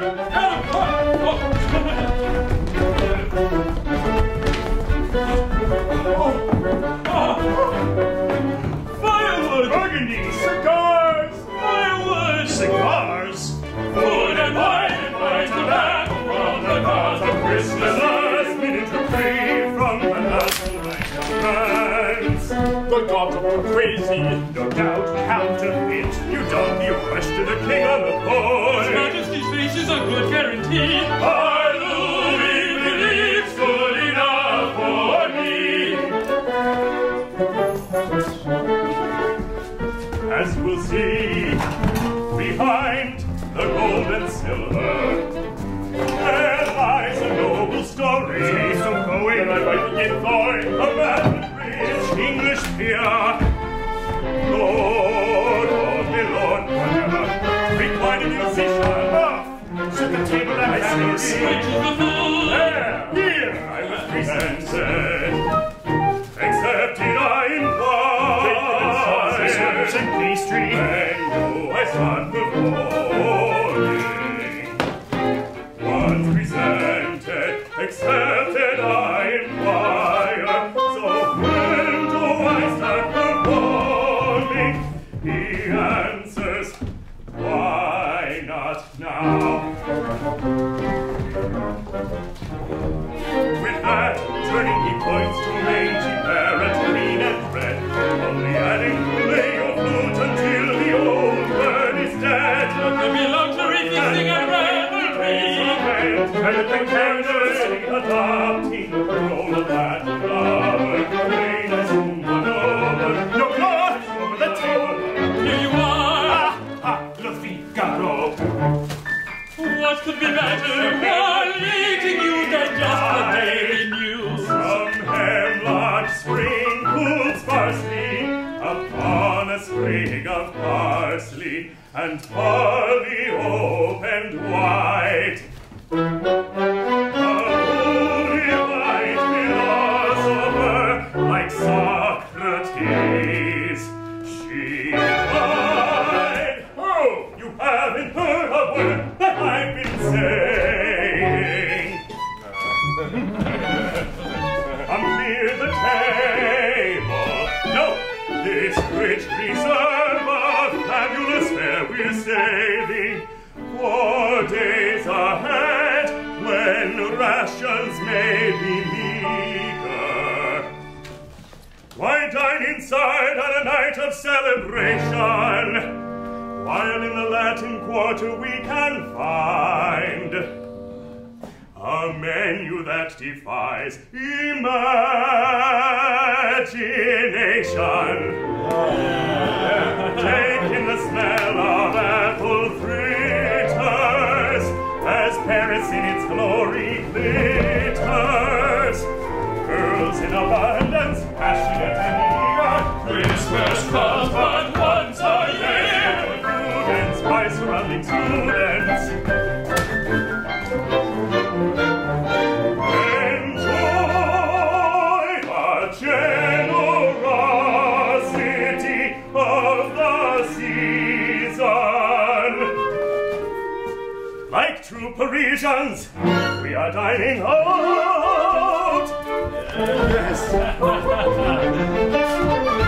Firewood! Burgundy! Cigars! Firewood! Cigars! Food and wine tobacco from the gods of Christmas. Last minute reprieve from the last hands. The gods are crazy, no doubt counterfeit. You don't be rushed to the king on the coin. His Majesty's face is a good guarantee. Our Louis believes good enough for me. As we'll see, behind the gold and silver, there lies a noble story. So go in, I might begin for a man rich English peer, Lord of Milan, whatever, reclining in a seashore off, set the table and see. There, here I was presented, accepted I inquire, and pastry, and I start performing. Once presented, accepted I inquire, so when do I start performing? He answers, why not now? With that, turning he points to mangy parrot, green and red, only adding play your flute until the old bird is dead. Look at me luxury feasting and revelry, and the candles adopting the role of that lover, plain as whom one over. No God over the table. Here you are. Le Figaro. What could be better? More eating you than just the daily news. Some hemlock sprinkled sparsely upon a sprig of parsley, and barley opened wide. A holy white philosopher like Socrates, she cried, oh, you haven't heard a word that I've been saying. Come clear the table. No, this rich reserve of fabulous fare we're saving for days ahead when rations may be meager. Why dine inside on a night of celebration, while in the Latin Quarter we can find a menu that defies imagination? Take in the smell of apple fritters, as Paris in its glory glitters. Girls in abundance, passionate and eager, Christmas comes but once a year. Food and spice surrounding students, enjoy the generosity of the season. Like true Parisians, we are dining out. Yes.